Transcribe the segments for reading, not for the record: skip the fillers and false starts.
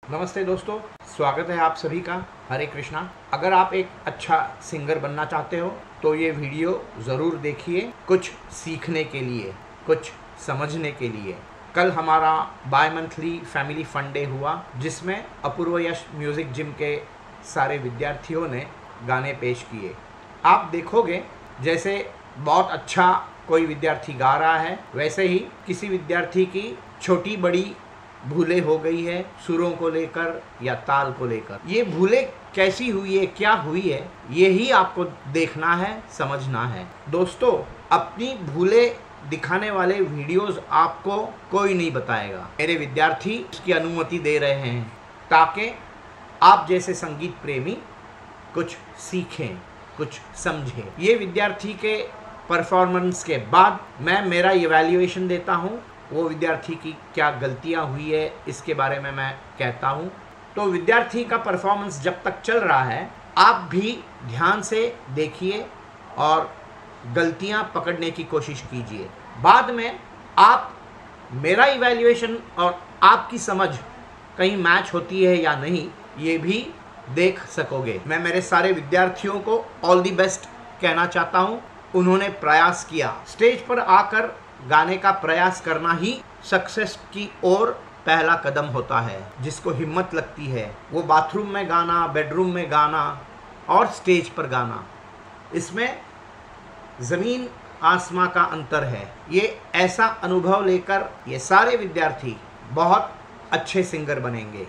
नमस्ते दोस्तों, स्वागत है आप सभी का। हरे कृष्णा। अगर आप एक अच्छा सिंगर बनना चाहते हो तो ये वीडियो ज़रूर देखिए, कुछ सीखने के लिए, कुछ समझने के लिए। कल हमारा bimonthly family fun day हुआ, जिसमें अपूर्व यश म्यूज़िक जिम के सारे विद्यार्थियों ने गाने पेश किए। आप देखोगे जैसे बहुत अच्छा कोई विद्यार्थी गा रहा है, वैसे ही किसी विद्यार्थी की छोटी बड़ी भूलें हो गई है, सुरों को लेकर या ताल को लेकर। ये भूलें कैसी हुई है, क्या हुई है, यही आपको देखना है, समझना है। दोस्तों, अपनी भूलें दिखाने वाले वीडियोस आपको कोई नहीं बताएगा। मेरे विद्यार्थी इसकी अनुमति दे रहे हैं ताकि आप जैसे संगीत प्रेमी कुछ सीखें, कुछ समझें। ये विद्यार्थी के परफॉर्मेंस के बाद मैं मेरा इवैल्यूएशन देता हूँ। वो विद्यार्थी की क्या गलतियाँ हुई है इसके बारे में मैं कहता हूँ। तो विद्यार्थी का परफॉर्मेंस जब तक चल रहा है, आप भी ध्यान से देखिए और गलतियाँ पकड़ने की कोशिश कीजिए। बाद में आप मेरा इवैल्यूएशन और आपकी समझ कहीं मैच होती है या नहीं, ये भी देख सकोगे। मैं मेरे सारे विद्यार्थियों को ऑल दी बेस्ट कहना चाहता हूँ। उन्होंने प्रयास किया, स्टेज पर आकर गाने का प्रयास करना ही सक्सेस की ओर पहला कदम होता है। जिसको हिम्मत लगती है वो बाथरूम में गाना, बेडरूम में गाना और स्टेज पर गाना, इसमें ज़मीन आसमां का अंतर है। ये ऐसा अनुभव लेकर ये सारे विद्यार्थी बहुत अच्छे सिंगर बनेंगे।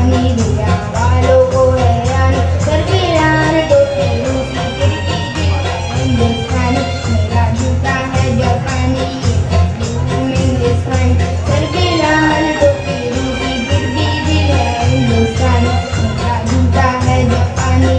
जापानी, दुनिया वालों को हैरान, सर पे लाल टोपी रूसी, फिर भी दिल है हिंदुस्तानी, मेरा जूता है जापानी, ये पहलू इंग्लिस्तानी, सर पे लाल टोपी रूसी, फिर भी दिल है हिंदुस्तानी, मेरा जूता है जापानी।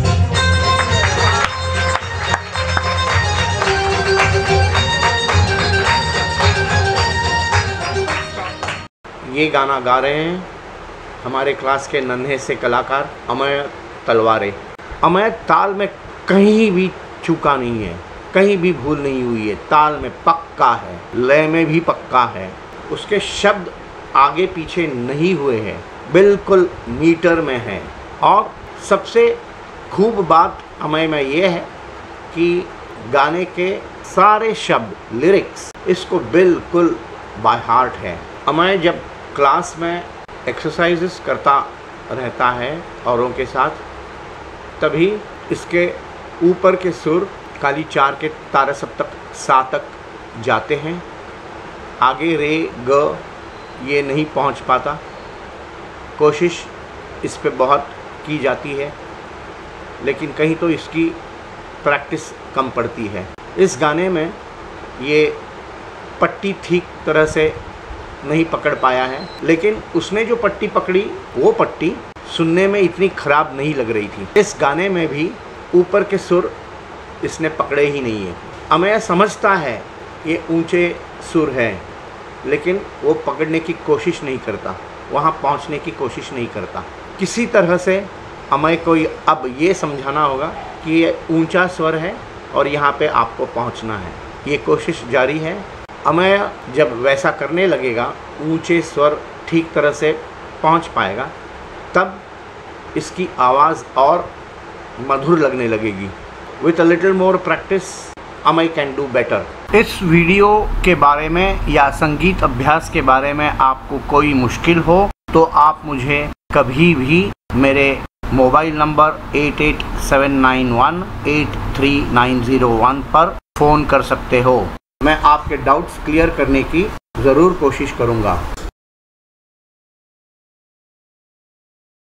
ये गाना गा रहे हैं हमारे क्लास के नन्हे से कलाकार अमय तलवारे। अमय ताल में कहीं भी चूका नहीं है, कहीं भी भूल नहीं हुई है, ताल में पक्का है, लय में भी पक्का है, उसके शब्द आगे पीछे नहीं हुए हैं, बिल्कुल मीटर में है। और सबसे खूब बात अमय में ये है कि गाने के सारे शब्द लिरिक्स इसको बिल्कुल बाय हार्ट है। अमय जब क्लास में एक्सरसाइजेस करता रहता है औरों के साथ, तभी इसके ऊपर के सुर काली चार के तारा सप्तक सा तक जाते हैं, आगे रे ग ये नहीं पहुंच पाता। कोशिश इस पे बहुत की जाती है, लेकिन कहीं तो इसकी प्रैक्टिस कम पड़ती है। इस गाने में ये पट्टी ठीक तरह से नहीं पकड़ पाया है, लेकिन उसने जो पट्टी पकड़ी वो पट्टी सुनने में इतनी ख़राब नहीं लग रही थी। इस गाने में भी ऊपर के सुर इसने पकड़े ही नहीं है। अमय समझता है ये ऊंचे सुर हैं, लेकिन वो पकड़ने की कोशिश नहीं करता, वहाँ पहुँचने की कोशिश नहीं करता। किसी तरह से अमय को अब ये समझाना होगा कि ये ऊंचा स्वर है और यहाँ पे आपको पहुँचना है। ये कोशिश जारी है। अमय जब वैसा करने लगेगा, ऊंचे स्वर ठीक तरह से पहुंच पाएगा, तब इसकी आवाज़ और मधुर लगने लगेगी। With a little more practice Amay can do better. इस वीडियो के बारे में या संगीत अभ्यास के बारे में आपको कोई मुश्किल हो तो आप मुझे कभी भी मेरे मोबाइल नंबर 8879183901 पर फ़ोन कर सकते हो। मैं आपके डाउट्स क्लियर करने की ज़रूर कोशिश करूँगा।